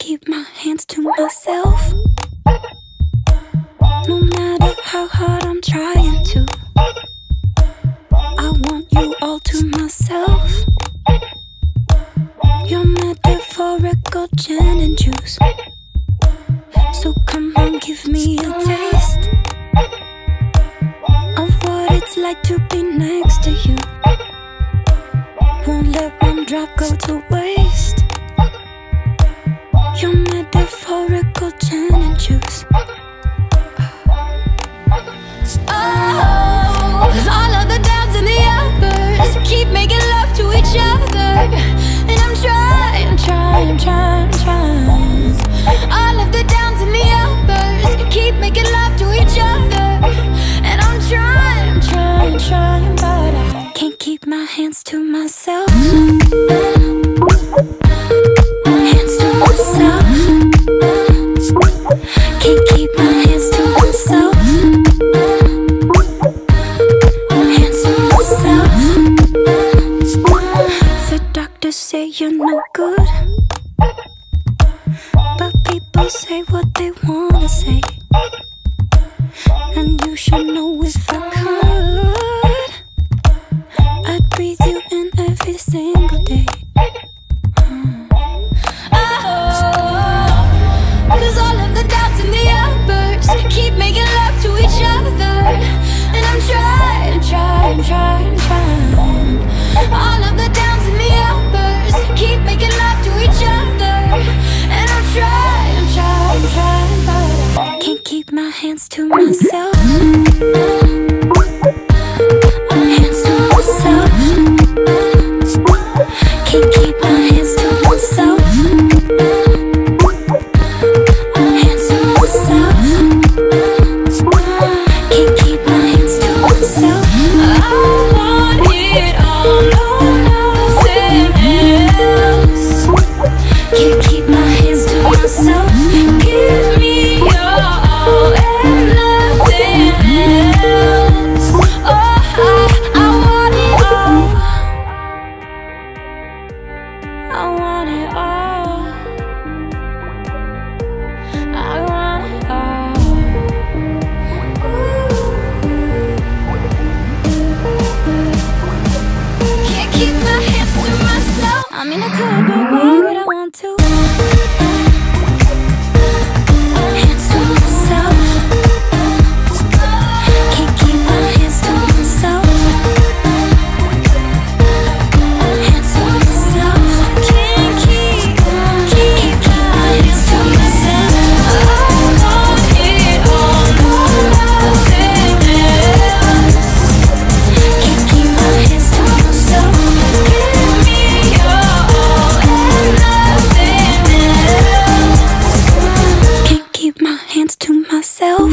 keep my hands to myself. No matter how hard I'm trying to, I want you all to myself. Your metaphorical gin and juice, so come on, give me a taste of what it's like to be next to you. Won't let one drop go to waste. Your metaphorical gin and juice. Oh, 'cause all of the downs and the uppers keep making love to each other, and I'm trying. All of the downs and the uppers keep making love to each other, and I'm trying, but I can't keep my hands to myself. Hands to myself. Can't keep my hands to myself. Hands to myself. The doctors say you're no good, but people say what they wanna say, and you should know if I could, I'd breathe you in every single day. Cause all of the downs and the uppers keep making love to each other, and I'm trying. All of the downs and the uppers keep making love to each other, and I'm trying, but I can't keep my hands to myself. Hands to myself. Can't keep my hands to myself. Hands to myself. Can't keep my hands to myself. I want it all, nothing else. Can't keep my hands to myself. Give me your all and nothing else. Oh, I want it all. I want it all. I want it all. Can't keep my hands to myself. I mean, I could, but why would I want to? Hands to myself. Can't keep my hands to myself. Hands to myself. Can't keep my hands to myself. I want it all, nothing else. Can't keep my hands to myself. Give me your all and nothing else. Can't keep my hands to myself.